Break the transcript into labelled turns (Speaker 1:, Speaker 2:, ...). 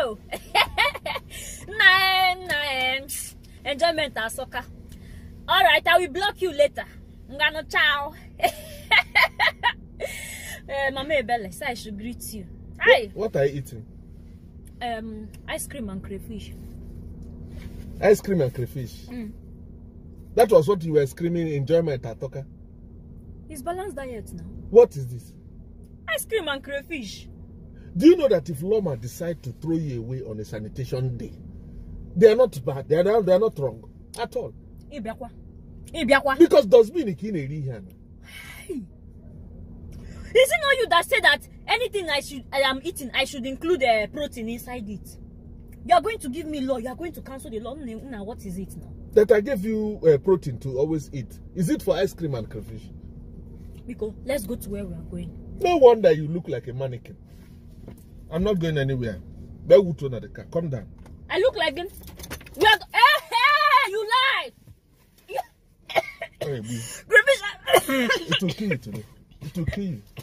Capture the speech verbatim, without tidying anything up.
Speaker 1: oh. Nine, nine. Enjoyment and soccer. All right, I will block you later. Ngano ciao. uh, Mama Belle, so I should greet you. Hi.
Speaker 2: What, what are you eating?
Speaker 1: Um, ice cream and crayfish.
Speaker 2: Ice cream and crayfish.
Speaker 1: Mm.
Speaker 2: That was what you were screaming. Enjoyment at Toka.
Speaker 1: It's balanced diet now.
Speaker 2: What is this?
Speaker 1: Ice cream and crayfish.
Speaker 2: Do you know that if Loma decide to throw you away on a sanitation day, they are not bad. They are not, they are not wrong at all.
Speaker 1: Ibiakwa. Ibiakwa.
Speaker 2: Because dustbin is in a rihan.
Speaker 1: Is it not you that said that anything I should I am eating, I should include a uh, protein inside it? You are going to give me law. You are going to cancel the law. Now, what is it now?
Speaker 2: That I gave you uh, protein to always eat. Is it for ice cream and crayfish?
Speaker 1: Because let's go to where we are going.
Speaker 2: No wonder you look like a mannequin. I'm not going anywhere. Come down.
Speaker 1: I look like him. We are. Hey, hey, you lie.
Speaker 2: Hey,
Speaker 1: Crayfish.
Speaker 2: it will kill you today. It will kill you.